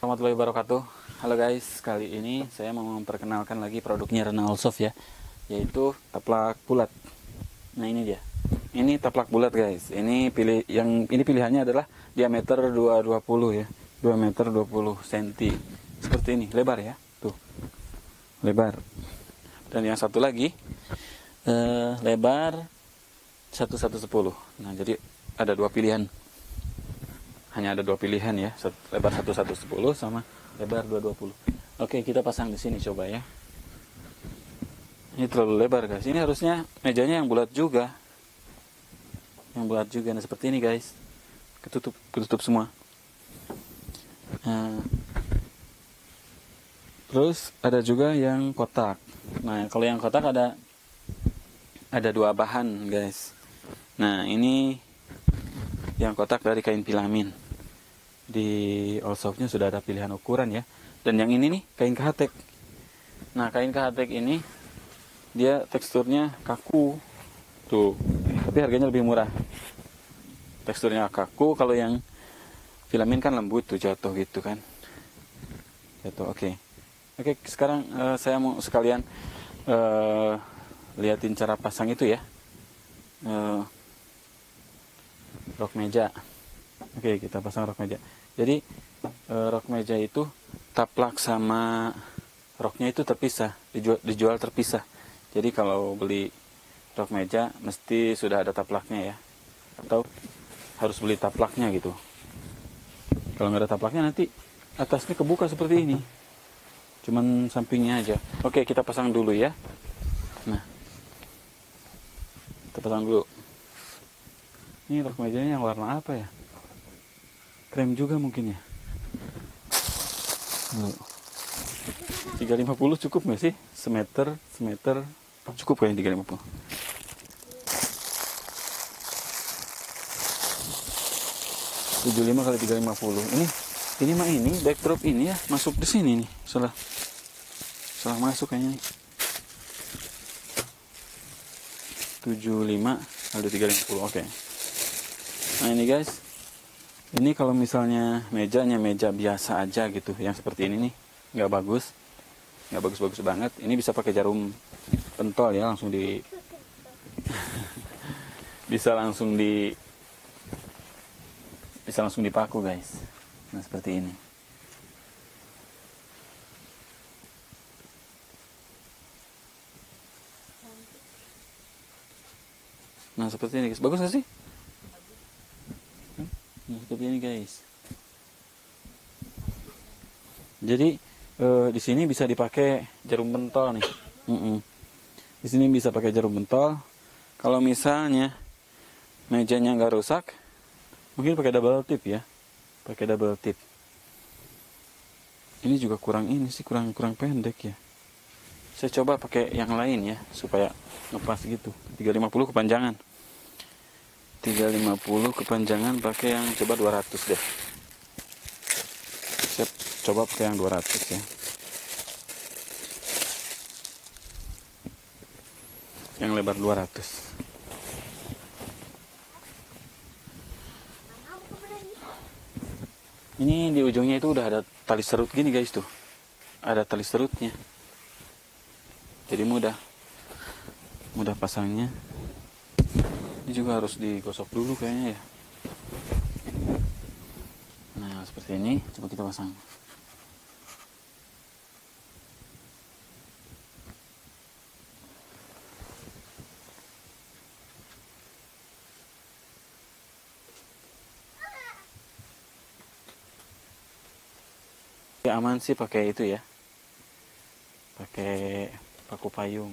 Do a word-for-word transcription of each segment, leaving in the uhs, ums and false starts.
warahmatullahi wabarakatuh. Halo guys, kali ini saya mau memperkenalkan lagi produknya Renalsoft ya, yaitu taplak bulat. Nah ini dia, ini taplak bulat guys. Ini pilih yang ini pilihannya adalah diameter dua ratus dua puluh ya, dua meter dua puluh sentimeter. Seperti ini, lebar ya, tuh lebar. Dan yang satu lagi eh, lebar satu koma satu sepuluh. Nah jadi ada dua pilihan. Hanya ada dua pilihan ya, lebar satu koma satu sepuluh sama lebar dua ratus dua puluh. Oke, kita pasang di sini coba ya. Ini terlalu lebar guys. Ini harusnya mejanya yang bulat juga. Yang bulat juga. Nah seperti ini guys. Ketutup, ketutup semua. Nah, terus ada juga yang kotak. Nah kalau yang kotak ada ada dua bahan guys. Nah ini yang kotak dari kain filamin. Di Allsoftnya sudah ada pilihan ukuran ya. Dan yang ini nih kain kahatek. Nah kain kahatek ini dia teksturnya kaku tuh, tapi harganya lebih murah. Teksturnya kaku. Kalau yang filamin kan lembut tuh, jatuh gitu kan, jatuh. Oke oke sekarang uh, saya mau sekalian uh, liatin cara pasang itu ya, uh, rok meja. Oke, kita pasang rok meja. Jadi e, rok meja itu taplak sama roknya itu terpisah, dijual, dijual terpisah. Jadi kalau beli rok meja mesti sudah ada taplaknya ya, atau harus beli taplaknya gitu. Kalau nggak ada taplaknya nanti atasnya kebuka seperti ini, cuman sampingnya aja. Oke, kita pasang dulu ya. Nah, kita pasang dulu. Ini rok mejanya yang warna apa ya? Krem juga mungkin ya. tiga ratus lima puluh cukup nggak sih? Semeter, semeter cukup kayaknya tiga ratus lima puluh. tujuh puluh lima kali tiga ratus lima puluh. Ini ini mah ini backdrop ini ya, masuk di sini nih. Salah. Salah masuk kayaknya nih. tujuh puluh lima kali tiga ratus lima puluh. Oke. Okay. Nah, ini guys. Ini kalau misalnya mejanya meja biasa aja gitu, yang seperti ini nih, nggak bagus, nggak bagus-bagus banget. Ini bisa pakai jarum pentol ya, langsung di, bisa langsung di, bisa langsung dipaku guys. Nah seperti ini. Nah seperti ini guys, bagus nggak sih? Nah, seperti ini guys. Jadi e, di sini bisa dipakai jarum pentol nih. Mm -mm. Di sini bisa pakai jarum pentol. Kalau misalnya mejanya nggak rusak, mungkin pakai double tip ya. Pakai double tip. Ini juga kurang ini sih, kurang kurang pendek ya. Saya coba pakai yang lain ya, supaya ngepas gitu. tiga ratus lima puluh kepanjangan. tiga ratus lima puluh kepanjangan pakai yang coba dua ratus deh. Saya coba pakai yang dua ratus ya. Yang lebar dua ratus. Ini di ujungnya itu udah ada tali serut gini guys tuh. Ada tali serutnya. Jadi mudah. Mudah pasangnya. Ini juga harus digosok dulu kayaknya ya. Nah seperti ini, coba kita pasang. Ya, aman sih pakai itu ya, pakai paku payung.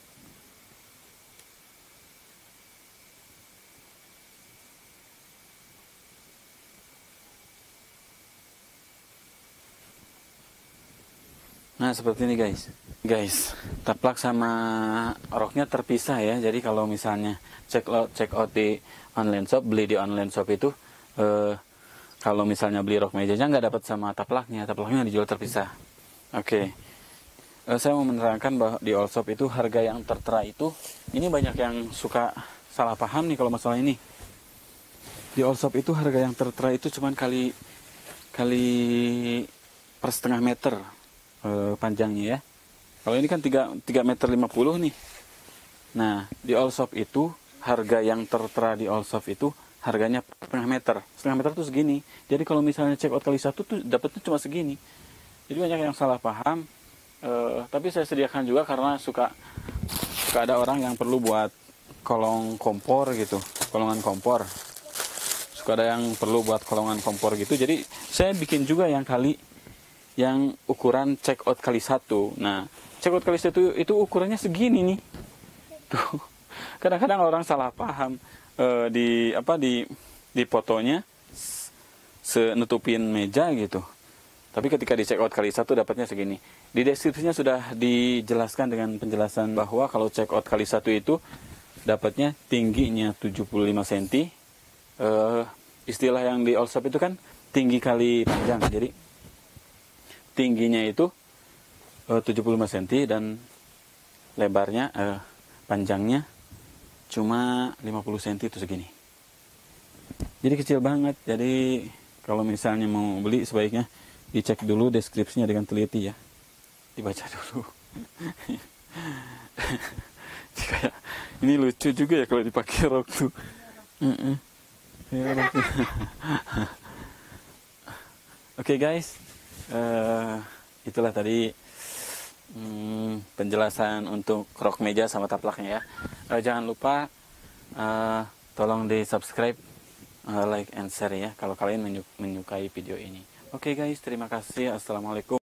Nah seperti ini guys. Guys, taplak sama roknya terpisah ya. Jadi kalau misalnya check out check out di online shop, beli di online shop itu eh, kalau misalnya beli rok mejanya nggak dapat sama taplaknya, taplaknya dijual terpisah. Oke. Okay. Eh, saya mau menerangkan bahwa di Allsoft itu harga yang tertera itu, ini banyak yang suka salah paham nih kalau masalah ini. Di Allsoft itu harga yang tertera itu cuman kali kali per setengah meter eh, panjangnya ya. Kalau ini kan tiga, tiga meter lima puluh nih. Nah, di Allsoft itu harga yang tertera di Allsoft itu harganya setengah meter. Setengah meter tuh segini. Jadi kalau misalnya check out kali satu tuh dapetnya cuma segini. Jadi banyak yang salah paham. Uh, tapi saya sediakan juga karena suka suka ada orang yang perlu buat kolong kompor gitu, kolongan kompor. Suka ada yang perlu buat kolongan kompor gitu. Jadi saya bikin juga yang kali yang ukuran check out kali satu. Nah, check out kali satu itu ukurannya segini nih. Tuh. Kadang-kadang orang salah paham uh, di apa di di fotonya senutupin meja gitu. Tapi ketika di check out kali satu dapatnya segini. Di deskripsinya sudah dijelaskan dengan penjelasan bahwa kalau check out kali satu itu dapatnya tingginya tujuh puluh lima sentimeter. Uh, istilah yang di Allsoft itu kan tinggi kali panjang. Jadi tingginya itu uh, tujuh puluh lima sentimeter dan lebarnya, uh, panjangnya cuma lima puluh sentimeter itu segini. Jadi kecil banget. Jadi kalau misalnya mau beli sebaiknya dicek dulu deskripsinya dengan teliti ya, dibaca dulu. Kayak ini lucu juga ya kalau dipakai rok tuh. Uh-uh. Ya, Oke okay, guys, uh, itulah tadi hmm, penjelasan untuk rok meja sama taplaknya ya. Uh, jangan lupa uh, tolong di subscribe, uh, like and share ya kalau kalian menyukai video ini. Oke okay guys, terima kasih. Assalamualaikum.